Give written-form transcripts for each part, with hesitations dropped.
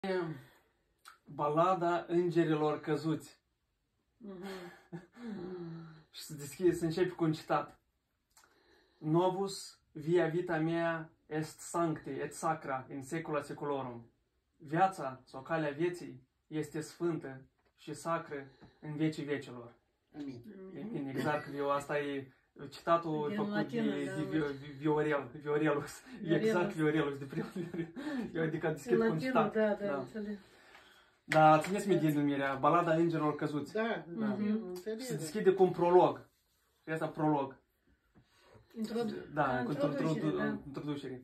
Balada Îngerilor Căzuți. Și să începe cu un citat. Novus via vita mea est sancti et sacra in saecula saeculorum. Viața sau calea vieții este sfântă și sacră în vecii vecilor. Amin. Amin. Exact, asta e citatul făcut de Viorelus. Exact, Viorelus, de primul. Eu adică deschid cu un citat. Da. Da, țineți-mi din numirea, Balada Îngerilor Căzuți. Da. Se deschide cu un prolog. Asta prolog. Da, cu introducere.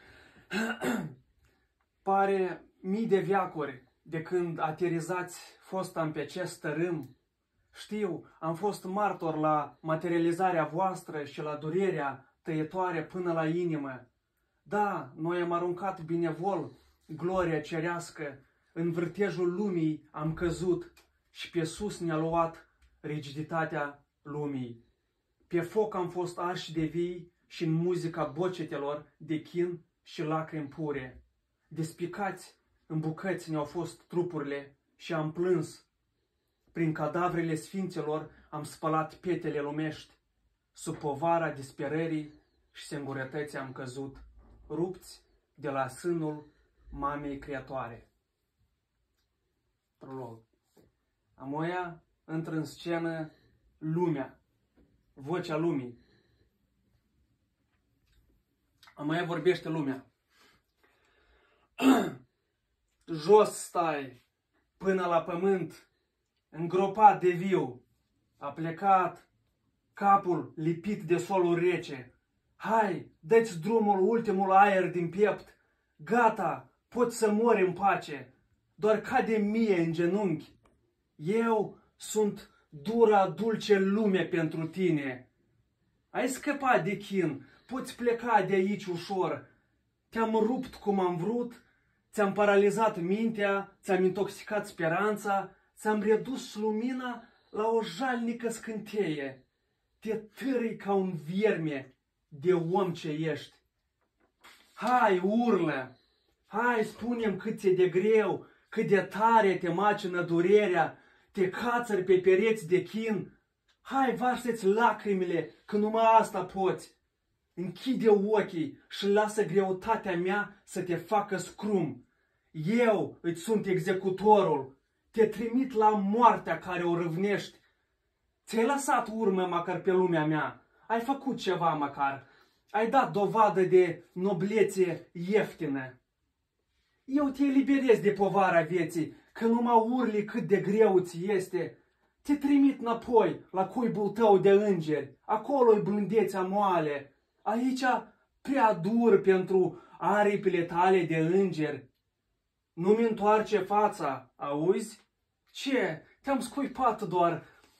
Pare mii de veacuri de când aterizați fostam pe acest tărâm. Știu, am fost martor la materializarea voastră și la durerea tăietoare până la inimă. Da, noi am aruncat binevol gloria cerească, în vârtejul lumii am căzut și pe sus ne-a luat rigiditatea lumii. Pe foc am fost arși de vii și în muzica bocetelor de chin și lacrimi pure. Despicați în bucăți ne-au fost trupurile și am plâns. Prin cadavrele sfinților am spălat pietele lumești. Sub povara disperării și singurătății am căzut, rupți de la sânul mamei creatoare. Prolog. Amoia intră în scenă lumea, vocea lumii. Amoia vorbește lumea. Jos stai până la pământ, îngropat de viu, a plecat capul lipit de solul rece. Hai, dă-ți drumul ultimul aer din piept, gata, poți să mori în pace, doar cade mie în genunchi. Eu sunt dura, dulce lume pentru tine. Ai scăpat de chin, poți pleca de aici ușor. Te-am rupt cum am vrut, ți-am paralizat mintea, ți-am intoxicat speranța, ți-am redus lumina la o jalnică scânteie. Te târâi ca un vierme de om ce ești. Hai, urlă! Hai, spune-mi cât ți-e de greu, cât de tare te macină durerea, te cațări pe pereți de chin. Hai, varsă-ți lacrimile, că numai asta poți. Închide ochii și lasă greutatea mea să te facă scrum. Eu îți sunt executorul, te trimit la moartea care o râvnești. Ți-ai lăsat urmă măcar pe lumea mea, ai făcut ceva măcar, ai dat dovadă de noblețe ieftină. Eu te eliberez de povara vieții, că numai urli cât de greu ți este. Te trimit înapoi la cuibul tău de îngeri, acolo-i blândețea moale. Aici prea dur pentru aripile tale de îngeri. Nu-mi întoarce fața, auzi? Ce? Te-am scuipat doar.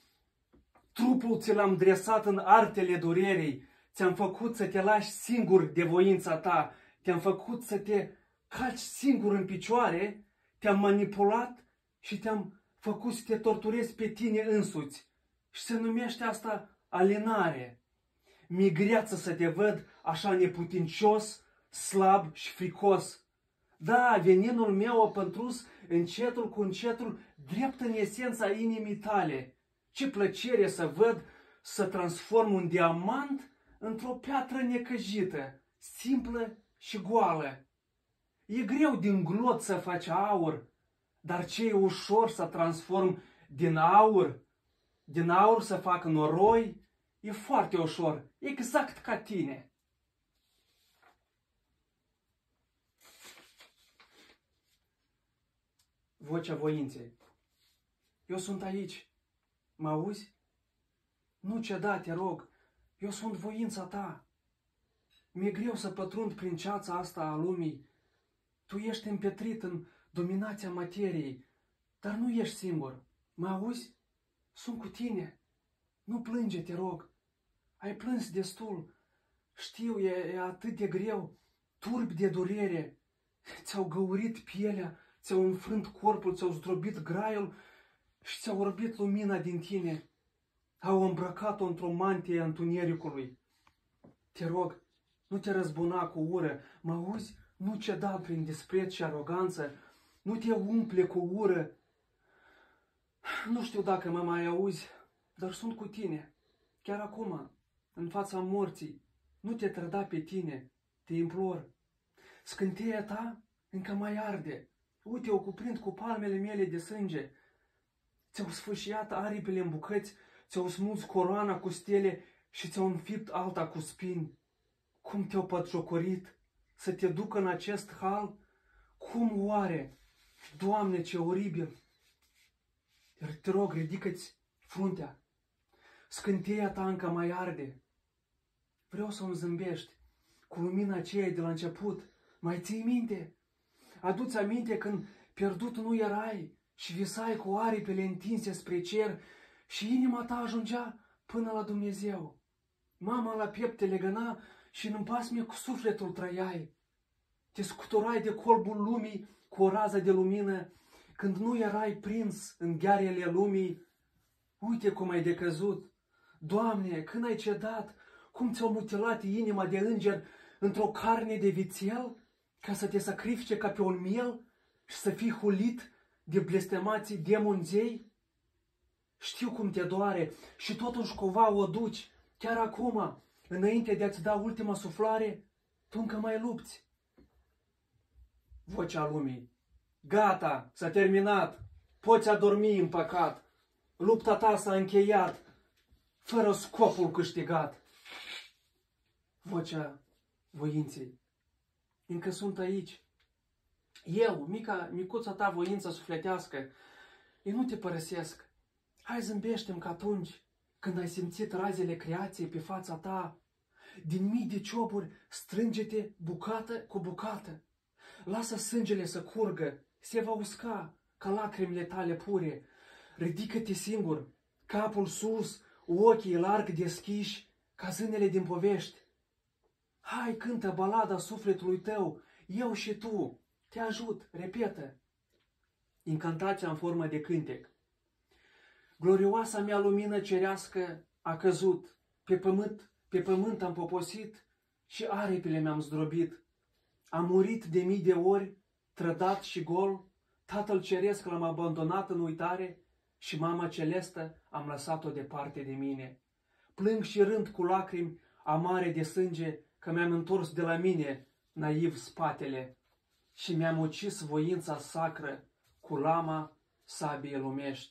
Trupul ți l-am dresat în artele durerii. Ți-am făcut să te lași singur de voința ta. Te-am făcut să te calci singur în picioare. Te-am manipulat și te-am făcut să te torturezi pe tine însuți. Și se numește asta alinare. Mi-e greață să te văd așa neputincios, slab și fricos. Da, veninul meu a pătrus încetul cu încetul drept în esența inimii tale. Ce plăcere să văd să transform un diamant într-o piatră necăjită, simplă și goală. E greu din glot să faci aur, dar ce e ușor să transform din aur să fac noroi, e foarte ușor, exact ca tine. Vocea voinței. Eu sunt aici. Mă auzi? Nu ceda, te rog. Eu sunt voința ta. Mi-e greu să pătrund prin ceața asta a lumii. Tu ești împetrit în dominația materiei, dar nu ești singur. Mă auzi? Sunt cu tine. Nu plânge, te rog. Ai plâns destul. Știu, e atât de greu. Turbi de durere. Ți-au găurit pielea, ți-au înfrânt corpul, ți-au zdrobit graiul și ți-au orbit lumina din tine. Au îmbrăcat-o într-o mantie a întunericului. Te rog, nu te răzbuna cu ură. Mă auzi? Nu ceda prin dispreț și aroganță. nu te umple cu ură. Nu știu dacă mă mai auzi, dar sunt cu tine, chiar acum, în fața morții. Nu te trăda pe tine, te implor. Scânteia ta încă mai arde. Uite, o cuprind cu palmele mele de sânge. Ți-au sfâșiat aripile în bucăți, ți-au smuls coroana cu stele și ți-au înfipt alta cu spini. Cum te-au pătjocorit să te ducă în acest hal? Cum oare? Doamne, ce oribil! Te rog, ridică-ți fruntea. Scânteia ta încă mai arde. Vreau să-mi zâmbești cu lumina aceea de la început. Mai ții minte? Adu-ți aminte când pierdut nu erai și visai cu aripile întinse spre cer și inima ta ajungea până la Dumnezeu. Mama la piept te legăna și în pasme cu sufletul trăiai. Te scuturai de colbul lumii cu o rază de lumină când nu erai prins în ghearele lumii. Uite cum ai decăzut. Doamne, când ai cedat, cum ți-au mutilat inima de înger într-o carne de vițel, ca să te sacrifice ca pe un miel și să fii hulit de blestemații demoni-zei? Știu cum te doare și totuși cumva o duci. Chiar acum, înainte de a-ți da ultima suflare, tu încă mai lupți. Vocea lumii. Gata, s-a terminat. Poți adormi în păcat. Lupta ta s-a încheiat, fără scopul câștigat. Vocea voinței. Încă sunt aici. Eu, micuța ta voință sufletească, eu nu te părăsesc. Hai zâmbește-mi ca atunci când ai simțit razele creației pe fața ta. Din mii de cioburi strânge-te bucată cu bucată. Lasă sângele să curgă, se va usca ca lacrimile tale pure. Ridică-te singur, capul sus, ochii larg deschiși, ca zânele din povești. Hai, cântă balada sufletului tău, eu și tu, te ajut, repetă. Incantația în formă de cântec. Glorioasa mea lumină cerească a căzut, pe pământ am poposit și aripile mi-am zdrobit. Am murit de mii de ori, trădat și gol, Tatăl Ceresc l-am abandonat în uitare și Mama Celestă am lăsat-o departe de mine. Plâng și rând cu lacrimi amare de sânge că mi-am întors de la mine naiv spatele și mi-am ucis voința sacră cu lama sabiei lumești.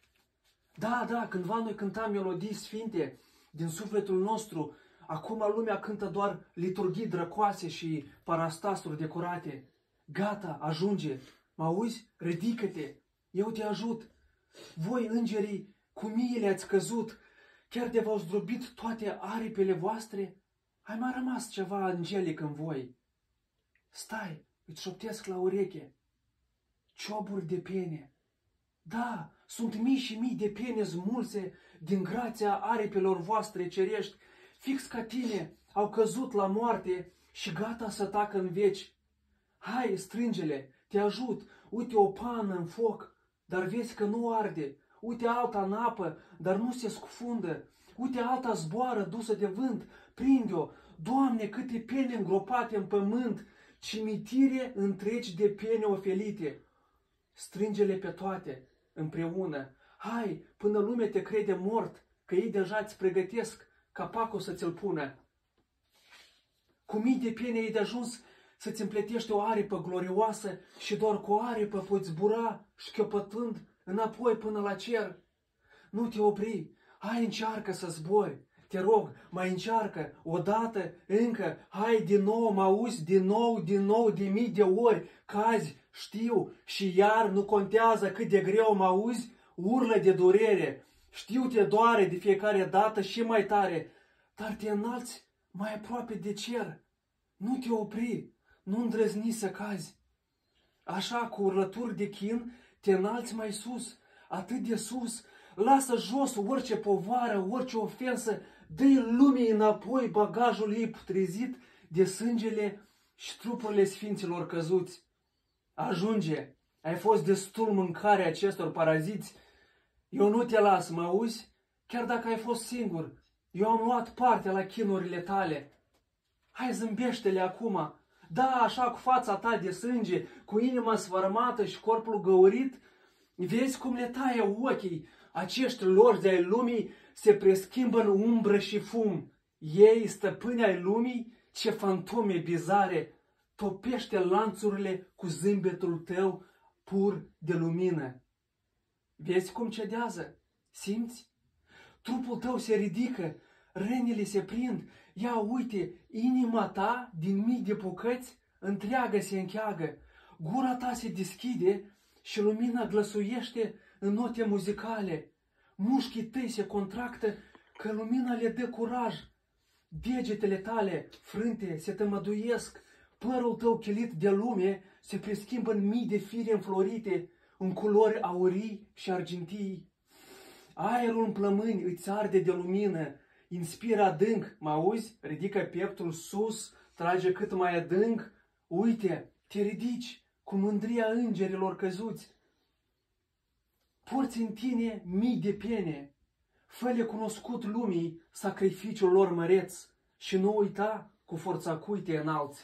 Da, cândva noi cântam melodii sfinte din sufletul nostru, acum lumea cântă doar liturghii drăcoase și parastasuri decorate. Gata, ajunge, mă auzi? Ridică-te, eu te ajut. Voi, îngerii, cu miile ați căzut, chiar de v-au zdrobit toate aripile voastre, ai mai rămas ceva angelic în voi. Stai, îți șoptesc la ureche. Cioburi de pene. Da, sunt mii și mii de pene smulse din grația aripilor voastre cerești, fix ca tine, au căzut la moarte și gata să tacă în veci. Hai, strânge-le, te ajut, uite o pană în foc, dar vezi că nu arde, uite alta în apă, dar nu se scufundă, uite alta zboară dusă de vânt, prinde-o, Doamne, câte pene îngropate în pământ, cimitire întregi de pene ofelite. Strânge-le pe toate, împreună, hai, până lumea te crede mort, că ei deja îți pregătesc capacul să ți-l pună. Cu mii de pene ai de ajuns să-ți împletești o aripă glorioasă și doar cu o aripă poți zbura, șchiopătând înapoi până la cer. Nu te opri, hai, încearcă să zbori. Te rog, mai încearcă, odată, încă, hai din nou, mă auzi, din nou, de mii de ori, cazi, știu, și iar nu contează cât de greu mă auzi, urlă de durere, știu te doare de fiecare dată și mai tare, dar te înalți mai aproape de cer, nu te opri, nu îndrăzni să cazi. Așa, cu urlături de chin, te înalți mai sus, atât de sus, lasă jos orice povară, orice ofensă, dă-i lumii înapoi bagajul ei putrezit de sângele și trupurile sfinților căzuți. Ajunge, ai fost destul mâncarea acestor paraziți, eu nu te las, mă auzi? Chiar dacă ai fost singur, eu am luat parte la chinurile tale. Hai, zâmbește-le acum, Da, așa cu fața ta de sânge, cu inima sfărâmată și corpul găurit, vezi cum le taie ochii. Acești lorzi ai lumii se preschimbă în umbră și fum. Ei, stăpâni ai lumii, ce fantome bizare, topește lanțurile cu zâmbetul tău pur de lumină. Vezi cum cedează? Simți? Trupul tău se ridică, rănile se prind. Ia uite, inima ta din mii de bucăți întreagă se încheagă. Gura ta se deschide și lumina glăsuiește în note muzicale. Mușchii tăi se contractă că lumina le dă curaj. Degetele tale frânte se tămăduiesc. Părul tău chelit de lume se preschimbă în mii de fire înflorite, în culori aurii și argintii. Aerul în plămâni îți arde de lumină, inspiră adânc, mă auzi? Ridică pieptul sus, trage cât mai adânc. Uite, te ridici cu mândria îngerilor căzuți. Porți în tine mii de pene, fă-le cunoscut lumii sacrificiul lor măreț și nu uita cu forța cui te înalți.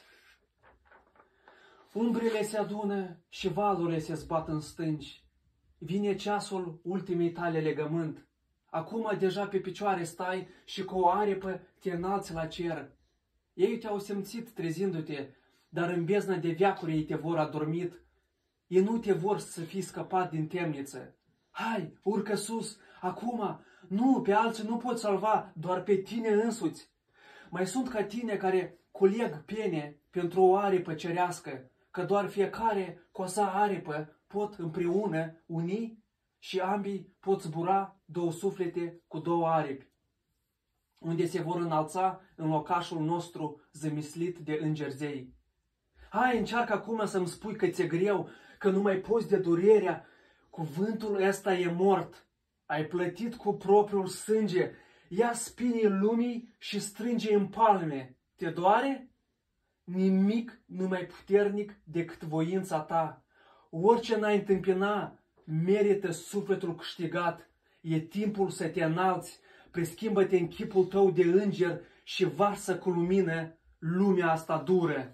Umbrele se adună și valurile se zbat în stânci. Vine ceasul ultimei tale legământ. Acum deja pe picioare stai și cu o aripă te înalți la cer. Ei te-au simțit trezindu-te, dar în beznă de veacuri ei te vor adormit. Ei nu te vor să fii scăpat din temniță. Hai, urcă sus, acum, nu, pe alții nu poți salva, doar pe tine însuți. Mai sunt ca tine care culeg pene pentru o aripă cerească, că doar fiecare cu o sa aripă pot împreună uni și ambii pot zbura două suflete cu două aripi, unde se vor înalța în locașul nostru zămislit de îngeri zei. Hai, încearcă acum să-mi spui că ți-e greu, că nu mai poți de durerea. Cuvântul ăsta e mort. Ai plătit cu propriul sânge. Ia spinii lumii și strânge în palme. Te doare? Nimic nu mai puternic decât voința ta. Orice n-ai întâmpina, merită sufletul câștigat. E timpul să te înalți, preschimbă-te în chipul tău de înger și varsă cu lumină lumea asta dură.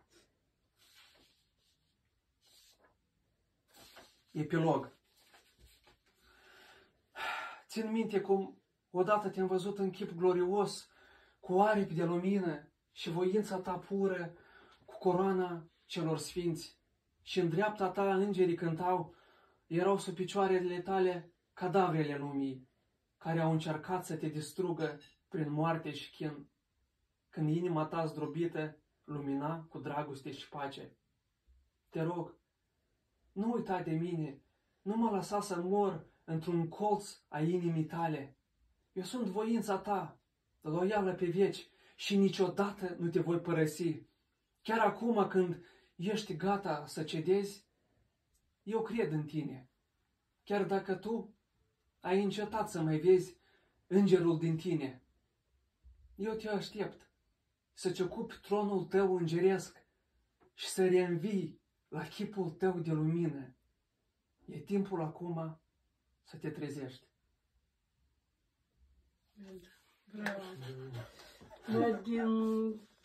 Epilog. Țin minte cum odată te-am văzut în chip glorios, cu aripi de lumină și voința ta pură, cu coroana celor sfinți. Și în dreapta ta îngerii cântau, erau sub picioarele tale cadavrele lumii, care au încercat să te distrugă prin moarte și chin. Când inima ta zdrobită lumina cu dragoste și pace. Te rog, nu uita de mine, nu mă lăsa să mor într-un colț a inimii tale. Eu sunt voința ta, loială pe veci și niciodată nu te voi părăsi. Chiar acum când ești gata să cedezi, eu cred în tine. Chiar dacă tu ai încetat să mai vezi îngerul din tine, eu te aștept să-ți ocupi tronul tău îngeresc și să reînvii la chipul tău de lumină. E timpul acum să te trezești. Bravo. Din